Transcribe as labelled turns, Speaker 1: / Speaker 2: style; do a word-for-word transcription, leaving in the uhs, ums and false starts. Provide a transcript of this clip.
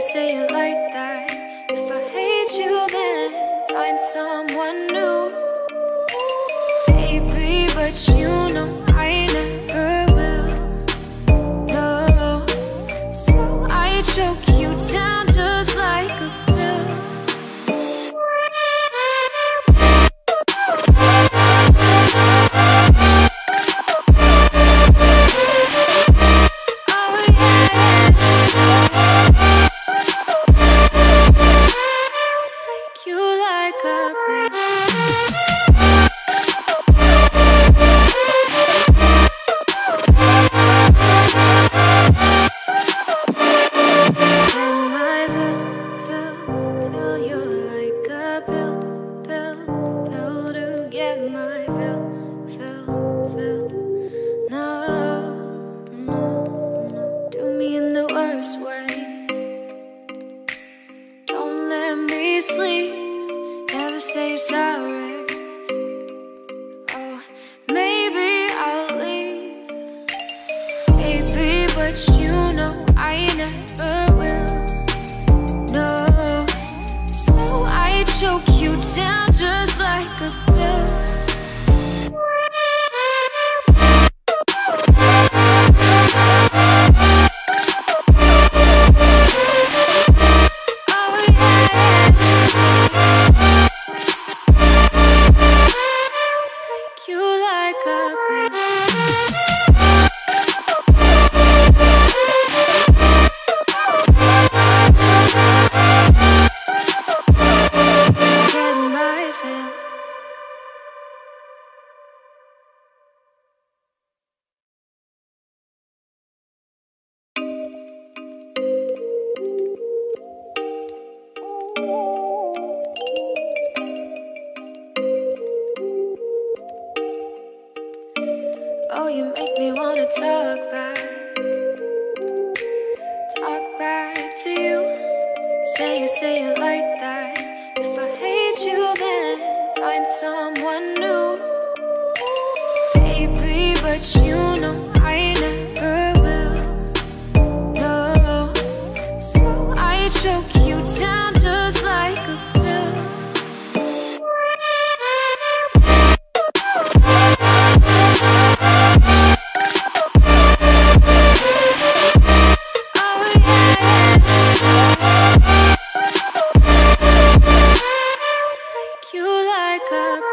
Speaker 1: say it like that. If I hate you, then find someone new. Baby, but you know I never will. No, so I choke you down just like a pill. Sleep, never say sorry. Oh, maybe I'll leave, baby, but you know I never will. No, so I choke you down just like a pill. Oh, you make me wanna talk back, talk back to you. Say it, say it like that. If I hate you, then find someone new. Baby, but you know I never will. No, so I choke you down just like a pill. You like a